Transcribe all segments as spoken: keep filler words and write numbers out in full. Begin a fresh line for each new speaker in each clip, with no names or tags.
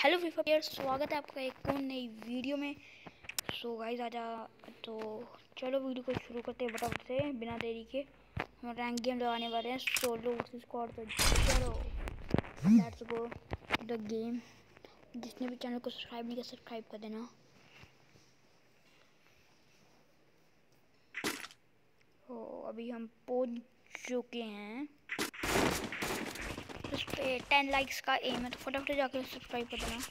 Hello free fire, स्वागत है आपका एक और नई वीडियो में। सो गाइस आजा, तो चलो वीडियो को शुरू करते हैं फटाफट से बिना देरी के। हम रैंक गेम लगाने वाले हैं, सोलो वर्सेस स्क्वाड। तो चलो लेट्स गो द गेम। जिसने भी चैनल को सब्सक्राइब नहीं किया, सब्सक्राइब कर देना। तो अभी हम पहुंच चुके हैं, उस पर टेन लाइक्स का एम है, तो फटाफट जाकर सब्सक्राइब कर देना।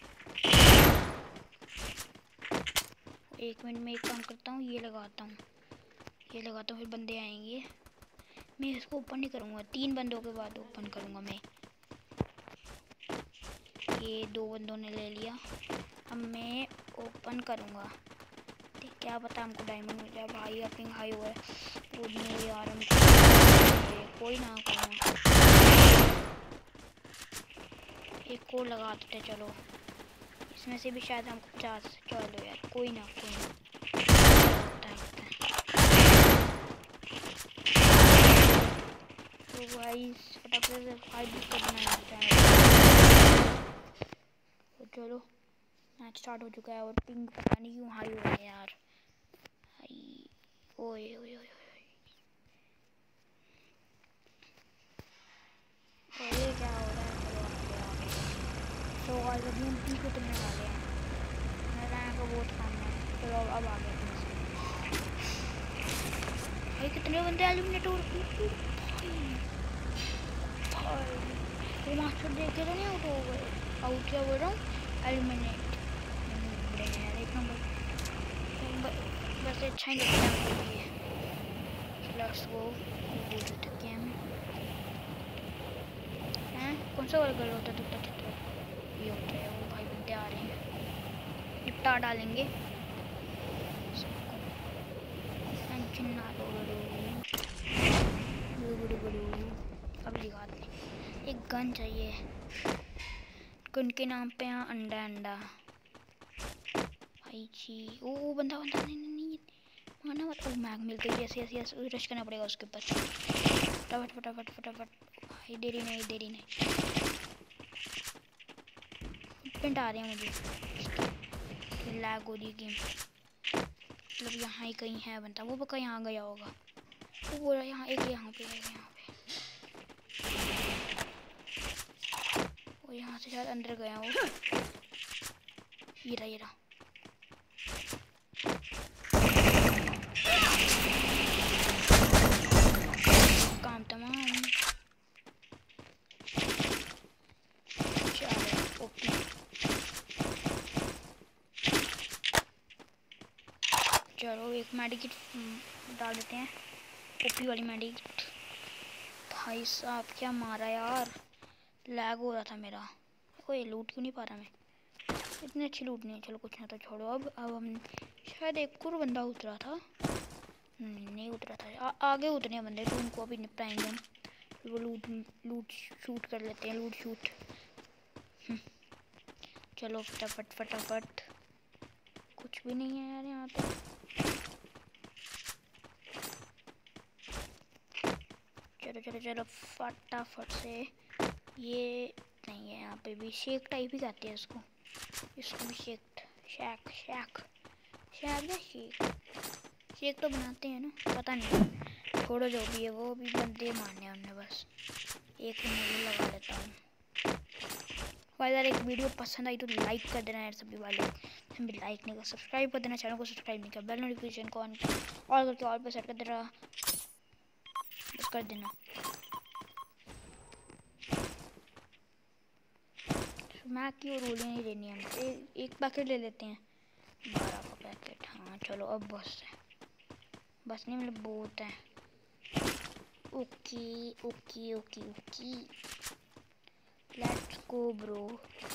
एक मिनट में एक काम करता हूँ, ये लगाता हूँ ये लगाता हूँ फिर बंदे आएंगे। मैं इसको ओपन नहीं करूँगा, तीन बंदों के बाद ओपन करूँगा मैं। ये दो बंदों ने ले लिया, अब मैं ओपन करूँगा। ठीक, क्या पता हमको डायमंड मिल जाए। भाई अपनी हाई हुआ है, नहीं यार हमको कोई ना करूँगा। एक और लगा देते चलो, इसमें से भी शायद हमको पचास। चलो यार कोई ना कोई ना तो भाई फटाफट से फाइट भी करना है। तो चलो मैच स्टार्ट हो चुका है और पिंग पता नहीं क्यों हाई हो रहा है यार। हाई ओए ओए ओए ओए क्या हो रहा है। चलो आगे आगे तो आज अभी हम पी को तुमने वाले हैं। मेरा यहाँ का बहुत काम है। चलो अब आ गए भाई, कितने बंदे एलिमिनेट हो रहे। वो मास्टर देख के तो नहीं आउट हो गए। आउट क्या बोल रहा हूँ, एलिमिनेट। एक नंबर बस अच्छा ही लगता है। Let's go game. हैं कौन सा वाला गर्ल होता है टुकटा टुकटा ये होता है। वो भाई बंदे आ रहे हैं, निपटा डालेंगे सबको। अब दिखा दे, एक गन चाहिए। गन के नाम पे यहाँ अंडा अंडा भाई जी। ओ बंदा बंदा नहीं नहीं नहीं माना मत। ओ मैग मिल गई। यस यस यस रश करना पड़ेगा उसके ऊपर फटाफट फटाफट फटाफट। भाई देरी नहीं देरी नहीं। पिंट आ रहे हैं मुझे, लैग हो रही गेम। मतलब यहाँ ही कहीं है बंदा, वो पक्का यहाँ गया होगा। वो बोल रहा है यहाँ एक यहाँ पे है यहाँ पे। वो यहाँ से शायद अंदर गया हो। ये रहा ये रहा। काम तमाम। चलो ओके चलो एक मेडिकिट डाल देते हैं, ओपी वाली मेडिकिट। भाई साहब क्या मारा यार, लैग हो रहा था मेरा। कोई लूट क्यों नहीं पा रहा मैं, इतनी अच्छी लूट नहीं है। चलो कुछ ना तो छोड़ो। अब अब हम शायद एक और बंदा उतरा था, नहीं नहीं उतरा था। आ, आगे उतरे बंदे तो उनको अभी निपटाएंगे हम। वो लूट लूट शूट कर लेते हैं, लूट शूट। चलो फटाफट फटाफट। कुछ भी नहीं है यार यहाँ तो। चलो चलो चलो फटाफट से। ये नहीं है यहाँ पे भी, शेक टाइप ही कहते हैं इसको। इसको भी शेक शैक शैक शैक या शेक शेक तो बनाते हैं ना, पता नहीं। छोड़ो जो भी है, वो भी बंदे मारने हैं उन्हें बस। एक मूवी लगा लेता हूँ। अगर एक वीडियो पसंद आई तो लाइक कर देना यार सभी वाले। हम भी लाइक नहीं कर, सब्सक्राइब कर देना, चैनल को सब्सक्राइब नहीं कर, बेल नोटिफिकेशन को ऑन ऑल करके ऑल पे सेट कर देना, बस कर देना। मैक की और गोलियाँ नहीं लेनी है हमको। ए, एक पैकेट ले लेते हैं, बारह का पैकेट। हाँ चलो अब बस है, बस नहीं मतलब बहुत है। Okay okay okay okay let's go bro.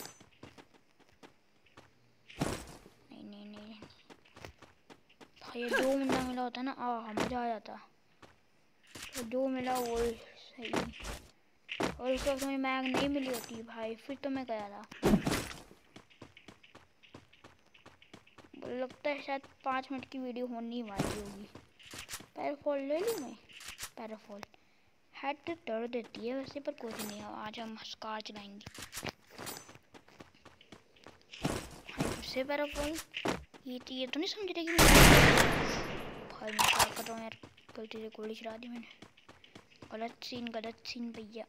नहीं नहीं नहीं भाई, दो मिला मिला होता ना, आ मजा आ जाता। तो दो मिला वो सही, और उसके बाद मुझे मैग नहीं मिली होती भाई, फिर तो मैं गया था। लगता है शायद पाँच मिनट की वीडियो होनी वाली होगी। पैराफॉल ले लूँ मैं, पैराफॉल हेड तो दर्द देती है वैसे, पर कुछ नहीं है। आज हम स्कार चलाएंगे। से पैराफॉल। ये तो ये तो नहीं समझ रही कि भाई मैं क्या कर रहा हूँ यार, गलती से गोली चला दी मैंने। गलत सीन गलत सीन भैया।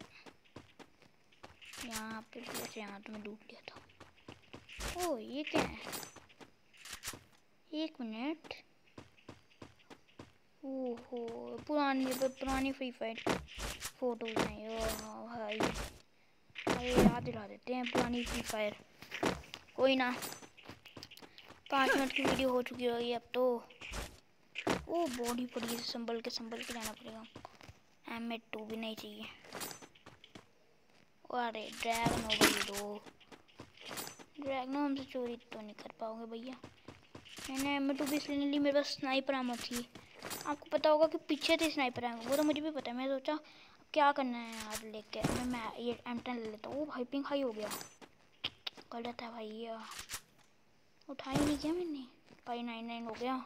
यहाँ पे ऐसे यहाँ तो मैं डूब गया था। ओह ये क्या है, एक मिनट। ओहो पुरानी पुरानी फ्री फायर फोटोज हैं। ओह भाई अरे याद दिला देते हैं पुरानी फ्री फायर। कोई ना, पाँच मिनट की वीडियो हो चुकी होगी अब तो। ओ बॉडी पड़ी है, संभल के संभल के जाना पड़ेगा। एम ए टू भी नहीं चाहिए। अरे ड्रैगन हो गई दो। ड्रैगन हमसे चोरी तो नहीं कर पाओगे भैया। मैंने एम ए टू भी इसलिए नहीं ली, मेरे पास स्नाइपर आमो थी। आपको पता होगा कि पीछे थे स्नाइपर आमो, वो तो मुझे भी पता है। मैं सोचा अब क्या करना है यार लेके, मैं मैं ये एम टेन ले लेता हूँ। भाई पिंक हाई हो गया, गलत है भाई। ये उठा ही नहीं किया मैंने। भाई नाइन नाइन हो गया।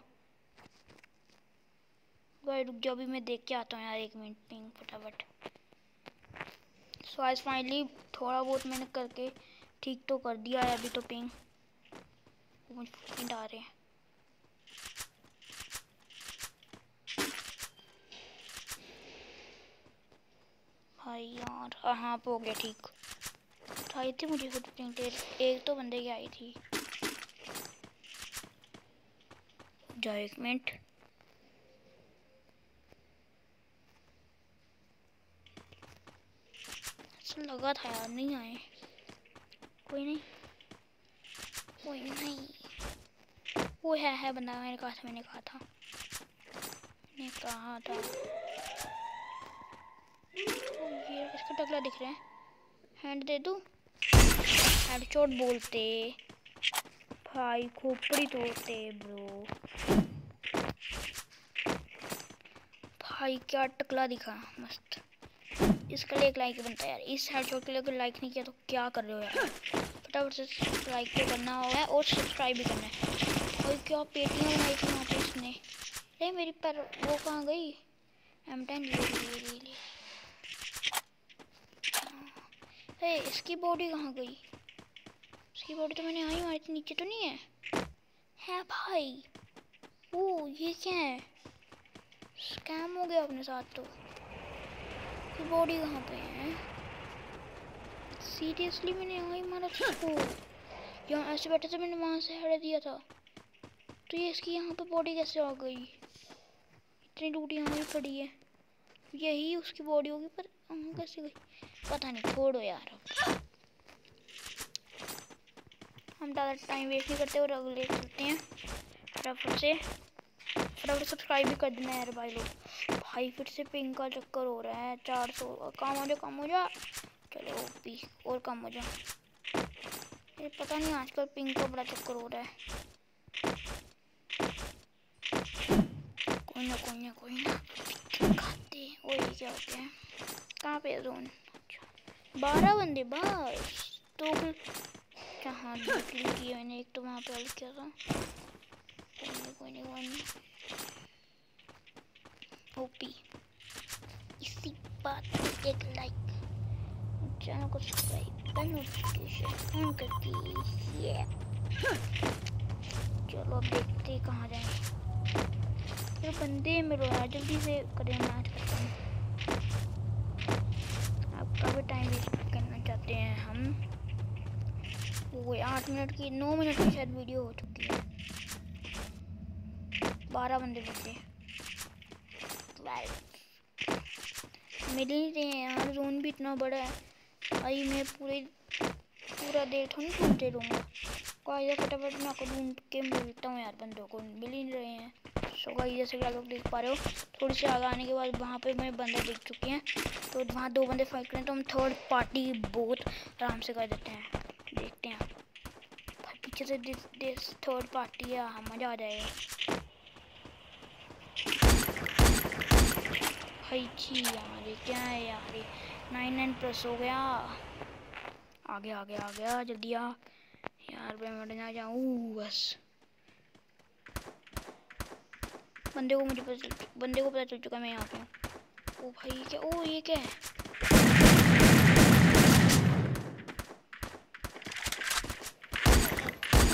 भाई रुक जाओ, अभी मैं देख के आता हूँ यार, एक मिनट पिंग फटाफट। सो आज फाइनली थोड़ा बहुत मैंने करके ठीक तो कर दिया है। अभी तो पिंग मुझे पिंग आ रहे हैं। भाई यार हाँ पे हो गया ठीक। उठाई थी मुझे खुद पिंग, एक तो बंदे की आई थी। जाओ एक मिनट। ऐसा लगा था यार नहीं आए। कोई नहीं कोई नहीं। वो है है बंदा, मैंने कहा था मैंने कहा था मैंने कहा था। ये इसका टकला दिख रहा है, हैंड दे दूं। हेडशॉट बोलते भाई, खोपड़ी तोड़ते ब्रो। भाई क्या टकला दिखा, मस्त। इसका लिए एक लाइक बनता है यार। इस हेडशॉट के लिए अगर लाइक नहीं किया तो क्या कर रहे हो यार। फटाफट से लाइक तो करना होगा और सब्सक्राइब भी करना है। और क्या पेटियाँ बनाई थी वहाँ पे इसने। अरे मेरी पर वो कहाँ गई, एम टेन ले ले ले ले। अरे इसकी बॉडी कहाँ गई, इसकी बॉडी तो मैंने आई मारी थी, नीचे तो नहीं है। है भाई। ओ ये क्या है, स्कैम हो गया अपने साथ तो। इसकी बॉडी कहाँ पे है, सीरियसली मैंने यहाँ ही मारा था उसको। यहाँ ऐसे बैठे थे, मैंने वहाँ से हटा दिया था। तो ये इसकी यहाँ पे बॉडी कैसे आ गई, इतनी टूटी यहाँ ही पड़ी है। यही उसकी बॉडी होगी, पर वहाँ कैसे गई पता नहीं। छोड़ो यार, हम ज़्यादा टाइम वेस्ट नहीं करते और अगले चलते हैं। फटाफट से फटाफट सब्सक्राइब भी कर देना यार भाई लोग। भाई फिर से पिंक का चक्कर हो रहा है। चार सौ कम हो जा कम हो जा। चलो ओपी और कम हो जा। ये पता नहीं आजकल पिंक का बड़ा चक्कर हो रहा है। कोई ना कोई ना कोई ना खाते। और ये क्या होते हैं, कहाँ पे है जोन। बारह बंदे बस। तो कहाँ निकली की मैंने, एक तो वहाँ पे हेल्प किया था। कोई नहीं कोई नहीं कोई नहीं। ओपी इसी बात पे एक लाइक, चैनल को सब्सक्राइब कर, नोटिफिकेशन ऑन करके। ये चलो अब देखते हैं कहाँ जाएंगे। तो बंदे मेरे यार जल्दी से करें, मैच करते हैं। आपका भी टाइम वेस्ट करना चाहते हैं हम। वो आठ मिनट की नौ मिनट की शायद वीडियो हो चुकी है। बारह बंदे बचे, मिल ही रहे हैं यार। जोन भी इतना बड़ा है भाई, मैं पूरे पूरा देर थोड़ी ढूंढते रहूँगा। कोई फटाफट मैं आपको ढूंढ के मिलता हूँ यार, बंदों को मिल ही नहीं रहे हैं। सो गाइस जैसे कि आप लोग देख पा रहे हो, थोड़ी सी आगे आने के बाद वहाँ पे मैं बंदे देख चुके हैं। तो वहाँ दो बंदे फाइट करें तो हम थर्ड पार्टी बहुत आराम से कर देते हैं। देखते हैं भाई पीछे से दिस दिस थर्ड पार्टी है, मज़ा आ जाएगा भाई। छी यार ये क्या है यार, ये नाइन नाइन प्लस हो गया। आगे आगे आ गया, जल्दी आ यार, मैं मर ना जाऊँ बस। बंदे को मुझे पता चल बंदे को पता चल चुका मैं यहाँ पे हूँ। ओ भाई क्या, ओ ये क्या है,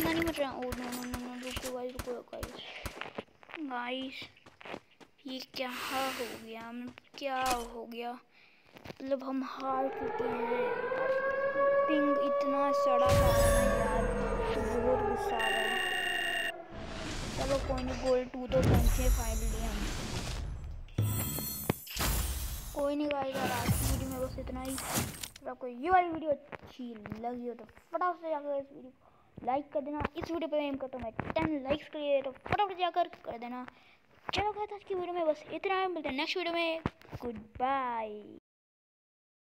इतना नहीं मच रहा। Oh no no no no, रुको गाइस रुको गाइस गाइस, ये क्या हो गया, क्या हो गया, मतलब हम हार चुके हैं यार। पिंग इतना सड़ा था ना यार, बहुत गुस्सा आ रहा है। चलो कोई नहीं, गोल्ड टू तो पहुंचे फाइनली हम। कोई नहीं गाइस यार, आज की वीडियो में बस इतना ही। अगर आपको ये वाली वीडियो अच्छी लगी हो तो फटाफट से जाकर इस वीडियो को लाइक कर देना। इस वीडियो पे एम करता हूँ मैं टेन लाइक्स के लिए, तो फटाफट जाकर कर देना। चलो गाइस आज की वीडियो में बस इतना है, मिलते हैं नेक्स्ट वीडियो में। Good bye.